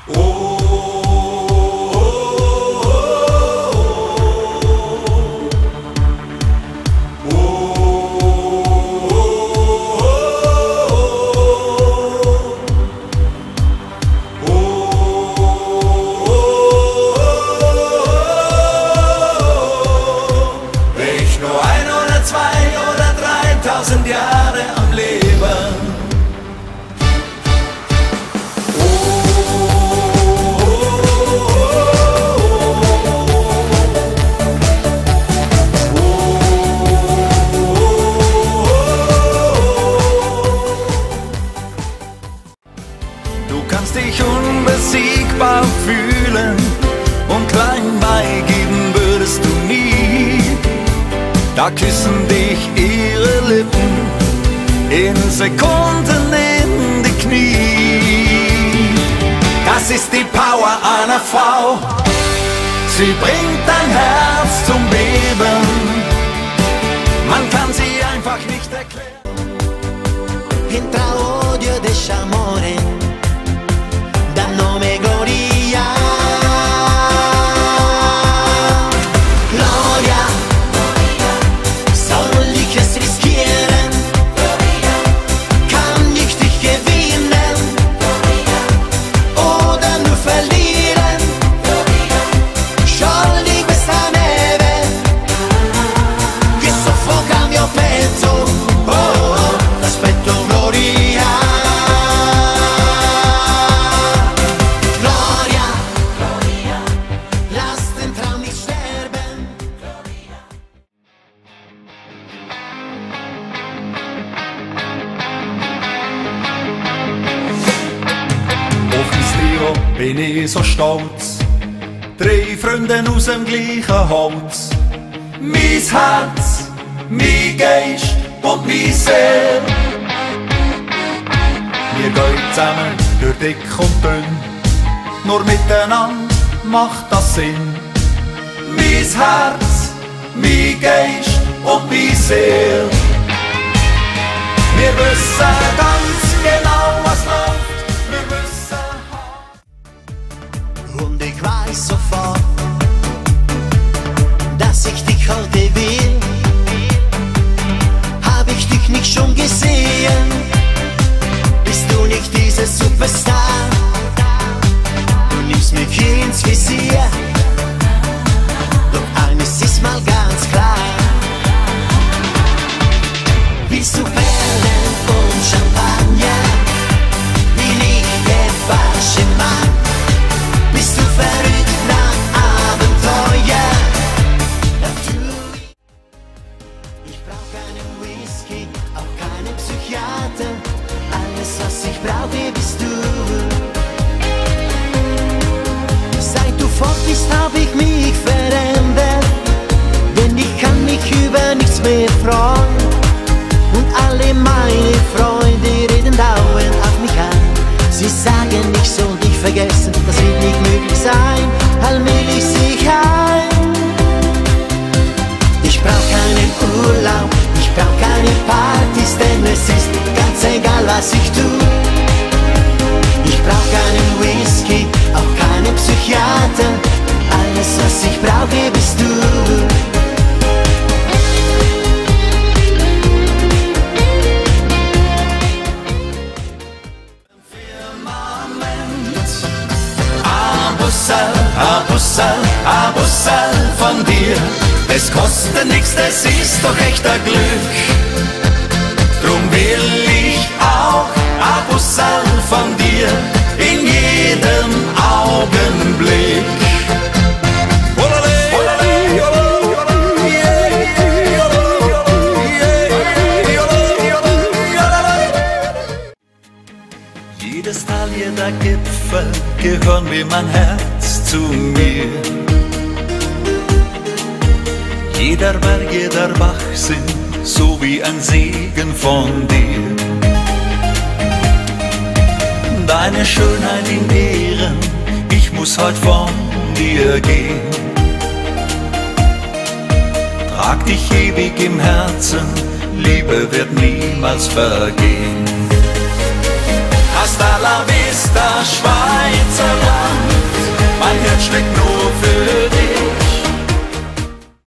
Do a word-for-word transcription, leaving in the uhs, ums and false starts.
Tausend Jahre am Leben. Oh, oh, oh, oh. Du kannst dich unbesiegbar fühlen und klein beigeben würdest du nie. Da küssen dich ihre Lippen in Sekunden in die Knie. Das ist die Power einer Frau. Sie bringt dein Herz zum Beben. Man kann sie einfach nicht erklären. Entra odio ed esce amore, dal nome Gloria. Gloria, soll ich es riskieren? Kann ich dich gewinnen? Oder nur verlieren? Sciogli questa neve che soffoca il mio petto. Oh, oh, l'aspetto Gloria. Gloria, Gloria, lass den Traum nicht sterben. Auf mein Trio bin ich so stolz. Drei Freunde aus dem gleichen Holz. Mein Herz, mein Geist und mein Seele. Wir gehen zusammen durch dick und dünn. Nur miteinander macht das Sinn. Mein Herz, mein Geist und meine Seele. Wir wissen ganz genau, was läuft. Wir wissen. Und ich weiß sofort, dass ich dich heute will. Hab ich dich nicht schon gesehen? Bist du nicht dieser Superstar? Du nimmst mich ins Visier. Doch eines ist mal ganz klar. Willst du Perlen und Champagner? Bin ich der falsche Mann? Bist du verrückt nach Abenteuer? Natürlich. Ich brauch keinen Whisky, auch keinen Psychiater. Alles, was ich brauche, bist du. Seit du fort bist, hab ich mich verändert. Denn ich kann mich über nichts mehr freuen. Und alle meine Freunde reden dauernd auf mich ein. Sie sagen, ich soll dich vergessen, das wird nicht möglich sein. Allmählich sehe ich ein. Ich brauch keinen Urlaub, ich brauch keine Partys, denn es ist ganz egal, was ich tu. Ich brauch keinen Whisky, auch keinen Psychiater. Alles, was ich brauche, bist du. Ein Bussel, ein Bussel von dir. Es kostet nichts, das ist doch echt ein Glück. Drum will ich auch ein Bussel von dir in jedem Augenblick. Jedes Tal, jeder Gipfel gehören wie mein Herz zu mir. Jeder Berg, jeder Bach sind so wie ein Segen von dir. Deine Schönheit in Ehren, ich muss heut von dir gehen. Trag dich ewig im Herzen, Liebe wird niemals vergehen. Hasta la vista, Schweizer. Stück